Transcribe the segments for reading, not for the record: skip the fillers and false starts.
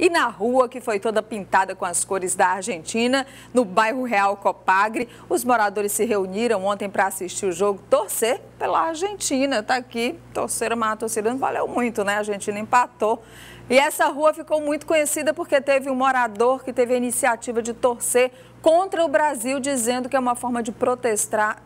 e na rua, que foi toda pintada com as cores da Argentina, no bairro Real Copagre. Os moradores se reuniram ontem para assistir o jogo, torcer pela Argentina. Tá aqui, torceram, mas a torcida não valeu muito, né? A Argentina empatou. E essa rua ficou muito conhecida porque teve um morador que teve a iniciativa de torcer contra o Brasil, dizendo que é uma forma de protestar,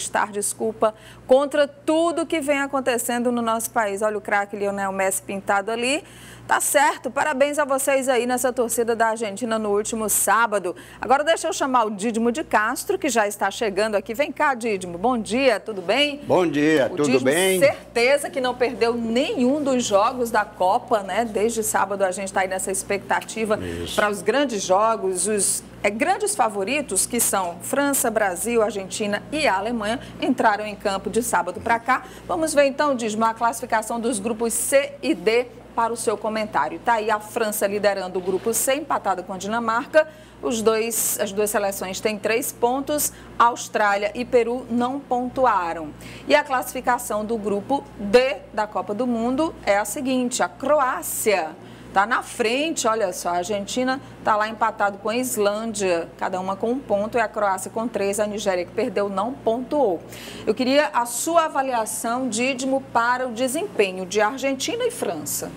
contra tudo que vem acontecendo no nosso país. Olha o craque Lionel Messi pintado ali. Tá certo, parabéns a vocês aí nessa torcida da Argentina no último sábado. Agora deixa eu chamar o Dídimo de Castro, que já está chegando aqui. Vem cá, Dídimo. Bom dia, tudo bem? Bom dia, tudo bem? Certeza que não perdeu nenhum dos jogos da Copa, né? Desde sábado a gente está aí nessa expectativa para os grandes jogos, os grandes favoritos, que são França, Brasil, Argentina e a Alemanha, entraram em campo de sábado para cá. Vamos ver então, Dídimo, a classificação dos grupos C e D para o seu comentário. Está aí a França liderando o grupo C, empatada com a Dinamarca. As duas seleções têm 3 pontos. Austrália e Peru não pontuaram. E a classificação do grupo D da Copa do Mundo é a seguinte: a Croácia está na frente, olha só, a Argentina está lá empatado com a Islândia, cada uma com 1 ponto, e a Croácia com 3, a Nigéria, que perdeu, não pontuou. Eu queria a sua avaliação, Dídimo, para o desempenho de Argentina e França.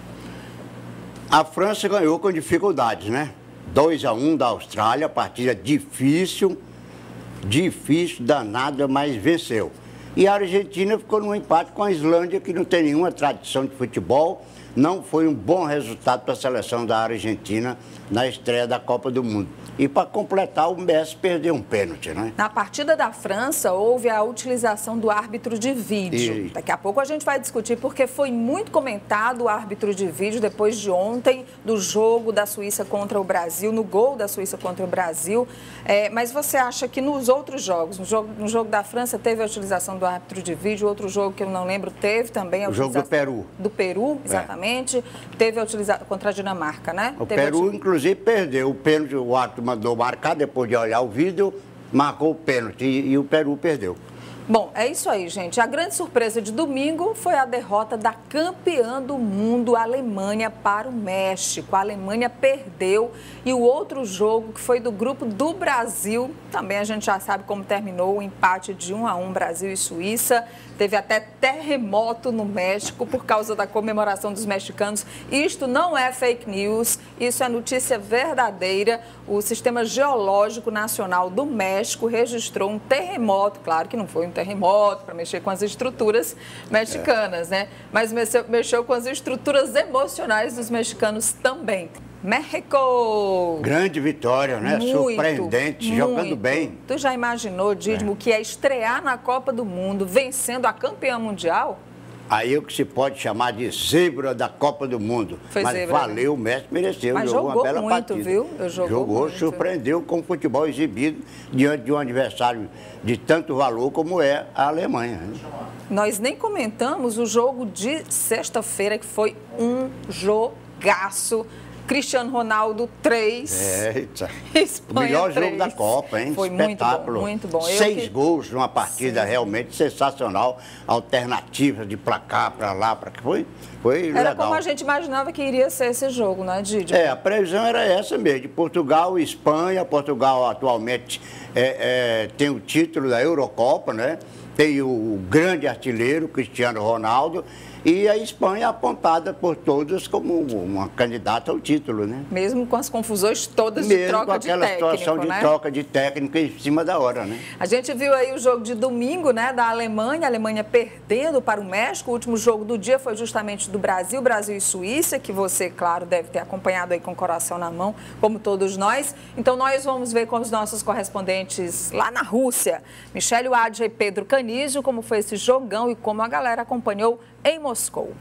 A França ganhou com dificuldades, né? 2-1 da Austrália, partida difícil, danada, mas venceu. E a Argentina ficou num empate com a Islândia, que não tem nenhuma tradição de futebol. Não foi um bom resultado para a seleção da Argentina na estreia da Copa do Mundo. E para completar, o Messi perdeu um pênalti, né? Na partida da França, houve a utilização do árbitro de vídeo. Daqui a pouco a gente vai discutir, porque foi muito comentado o árbitro de vídeo depois de ontem, do jogo da Suíça contra o Brasil, no gol da Suíça contra o Brasil. Mas você acha que nos outros jogos, no jogo da França teve a utilização do árbitro de vídeo, outro jogo que eu não lembro teve também a utilização... O jogo do Peru. Do Peru, exatamente. Teve a utilização contra a Dinamarca, né? O Peru, inclusive, perdeu o pênalti, o árbitro mandou marcar, depois de olhar o vídeo, marcou o pênalti e o Peru perdeu. Bom, é isso aí, gente. A grande surpresa de domingo foi a derrota da campeã do mundo, a Alemanha, para o México. A Alemanha perdeu, e o outro jogo, que foi do grupo do Brasil, também a gente já sabe como terminou, o empate de 1-1, Brasil e Suíça. Teve até terremoto no México por causa da comemoração dos mexicanos. Isto não é fake news, isso é notícia verdadeira. O Sistema Geológico Nacional do México registrou um terremoto, claro que não foi um terremoto para mexer com as estruturas mexicanas, né? Mas mexeu com as estruturas emocionais dos mexicanos também. México! Grande vitória, né? Surpreendente, jogando bem. Tu já imaginou, Dídimo, que é estrear na Copa do Mundo vencendo a campeã mundial? Aí é o que se pode chamar de zebra da Copa do Mundo. Foi mas zebra, valeu, o Messi mereceu, mas jogou uma bela muito, partida. Viu? Jogou muito. Surpreendeu com o futebol exibido diante de um adversário de tanto valor como é a Alemanha. Né? Nós nem comentamos o jogo de sexta-feira, que foi um jogaço. Cristiano Ronaldo, 3. Eita. Espanha, o melhor 3. jogo da Copa, hein? Foi espetáculo. Muito bom. 6 gols numa partida realmente sensacional. Alternativa de placar para lá, para que foi Era legal. como a gente imaginava que iria ser esse jogo, né, Dídimo? A previsão era essa mesmo, de Portugal e Espanha. Portugal atualmente tem o título da Eurocopa, né? Tem o grande artilheiro, Cristiano Ronaldo, e a Espanha apontada por todos como uma candidata ao título, né? Mesmo com as confusões todas de troca de técnico, mesmo com aquela situação de troca de técnico em cima da hora, né? A gente viu aí o jogo de domingo, né, da Alemanha, a Alemanha perdendo para o México. O último jogo do dia foi justamente do Brasil, Brasil e Suíça, que você, claro, deve ter acompanhado aí com o coração na mão, como todos nós. Então, nós vamos ver com os nossos correspondentes lá na Rússia, Michele Adja e Pedro Canísio, como foi esse jogão e como a galera acompanhou em Moscou.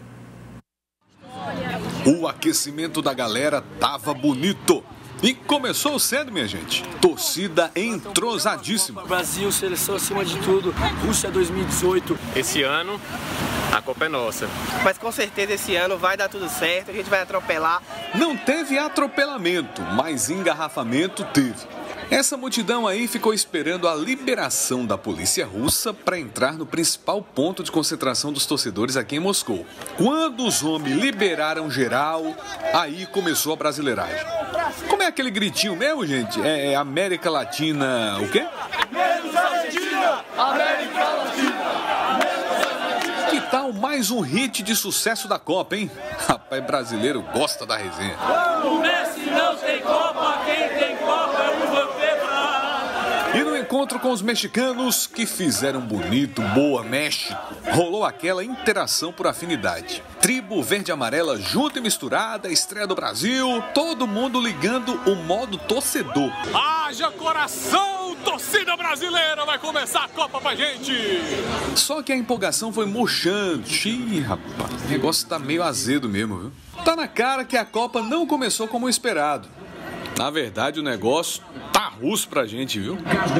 O aquecimento da galera tava bonito. E começou cedo, minha gente. Torcida entrosadíssima. Brasil, seleção acima de tudo. Rússia 2018. Esse ano, a Copa é nossa. Mas com certeza esse ano vai dar tudo certo, a gente vai atropelar. Não teve atropelamento, mas engarrafamento teve. Essa multidão aí ficou esperando a liberação da polícia russa para entrar no principal ponto de concentração dos torcedores aqui em Moscou. Quando os homens liberaram geral, aí começou a brasileiragem. Como é aquele gritinho mesmo, gente? É América Latina, o quê? Menos Argentina! América Latina! Que tal mais um hit de sucesso da Copa, hein? Rapaz, brasileiro gosta da resenha. O Messi não tem Copa, quem tem Copa é o Vampeta. E no encontro com os mexicanos, que fizeram bonito, boa México, rolou aquela interação por afinidade. Tribo verde-amarela junto e misturada, estreia do Brasil, todo mundo ligando o modo torcedor. Haja coração, torcida brasileira, vai começar a Copa pra gente! Só que a empolgação foi murchando. Ih, rapaz, o negócio tá meio azedo mesmo, viu? Tá na cara que a Copa não começou como esperado. Na verdade, o negócio tá russo pra gente, viu?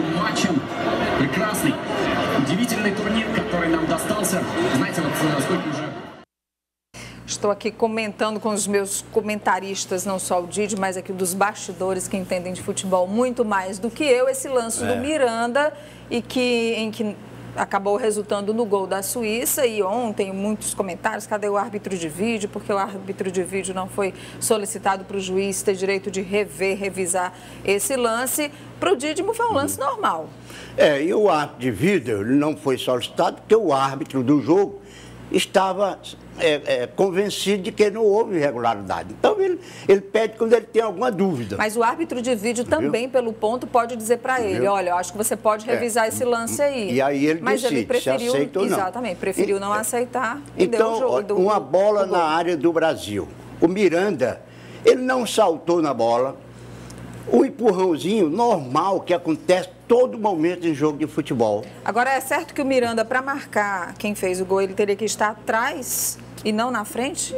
Estou aqui comentando com os meus comentaristas, não só o Didi, mas aqui dos bastidores que entendem de futebol muito mais do que eu, esse lance do Miranda em que acabou resultando no gol da Suíça. E ontem muitos comentários, cadê o árbitro de vídeo? Porque o árbitro de vídeo não foi solicitado para o juiz ter direito de revisar esse lance. Para o Didimo foi um lance normal. E o árbitro de vídeo não foi solicitado porque o árbitro do jogo estava convencido de que não houve irregularidade. Então, ele pede quando ele tem alguma dúvida. Mas o árbitro de vídeo também, pelo ponto, pode dizer para ele, olha, eu acho que você pode revisar esse lance aí. E aí ele Mas decide ele preferiu, se aceita ou não. Exatamente, preferiu não aceitar e então, deu o jogo. Uma bola na área do Brasil. O Miranda, ele não saltou na bola. Um empurrãozinho normal que acontece todo momento em jogo de futebol. Agora, é certo que o Miranda, para marcar quem fez o gol, ele teria que estar atrás e não na frente?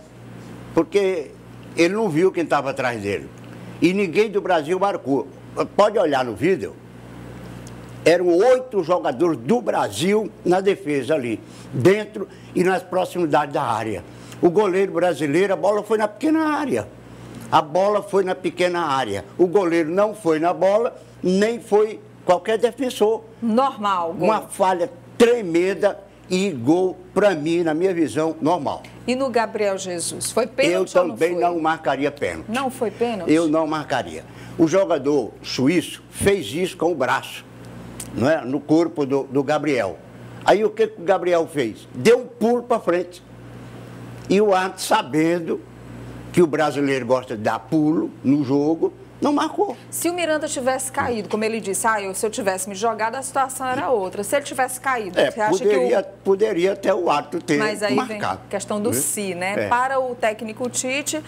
Porque ele não viu quem estava atrás dele. E ninguém do Brasil marcou. Pode olhar no vídeo. Eram 8 jogadores do Brasil na defesa ali, dentro e nas proximidades da área. O goleiro brasileiro, a bola foi na pequena área. A bola foi na pequena área. O goleiro não foi na bola, nem foi qualquer defensor. Normal, gol. Uma falha tremenda e gol, para mim, na minha visão, normal. E no Gabriel Jesus? Foi pênalti ou não foi? Eu também não marcaria pênalti. Não foi pênalti? Eu não marcaria. O jogador suíço fez isso com o braço, não é? No corpo do Gabriel. Aí o que o Gabriel fez? Deu um pulo para frente. E o árbitro, sabendo que o brasileiro gosta de dar pulo no jogo, não marcou. Se o Miranda tivesse caído, como ele disse, se eu tivesse me jogado, a situação era outra. Se ele tivesse caído, você acha que poderia até o árbitro ter marcado. Mas aí vem a questão do si, né? Para o técnico Tite,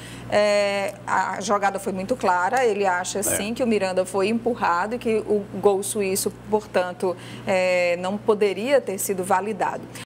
a jogada foi muito clara. Ele acha, sim, que o Miranda foi empurrado e que o gol suíço, portanto, não poderia ter sido validado.